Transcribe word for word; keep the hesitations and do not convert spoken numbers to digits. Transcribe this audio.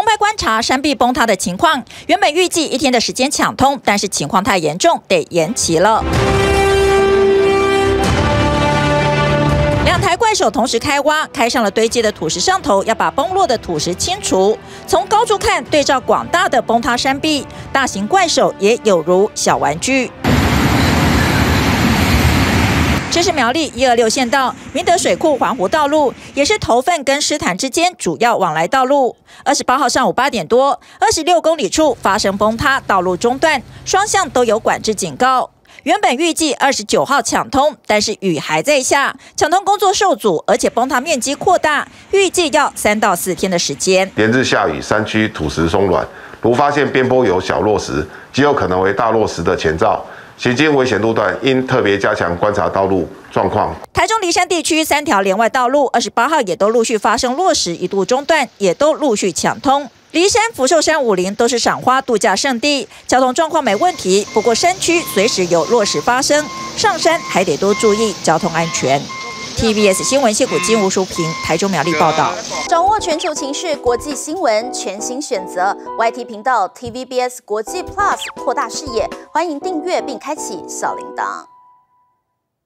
派观察山壁崩塌的情况，原本预计一天的时间抢通，但是情况太严重，得延期了。 两台怪手同时开挖，开上了堆积的土石上头，要把崩落的土石清除。从高处看，对照广大的崩塌山壁，大型怪手也有如小玩具。 这是苗栗一二六县道明德水库环湖道路，也是头份跟狮潭之间主要往来道路。二十八号上午八点多，二十六公里处发生崩塌，道路中断，双向都有管制警告。原本预计二十九号抢通，但是雨还在下，抢通工作受阻，而且崩塌面积扩大，预计要三到四天的时间。 连日下雨，山区土石松软，如发现边坡有小落石，极有可能为大落石的前兆。 行经危险路段，应特别加强观察道路状况。 台中梨山地区三条连外道路，二十八号也都陆续发生落石，一度中断，也都陆续抢通。梨山、福寿山、武陵都是赏花度假胜地，交通状况没问题。不过山区随时有落石发生，上山还得多注意交通安全。T V B S 新闻谢谷金、吴淑平，台中苗栗报道。 掌握全球情势、国际新闻，全新选择 Y T 频道 T V B S 国际 Plus， 扩大视野。欢迎订阅并开启小铃铛。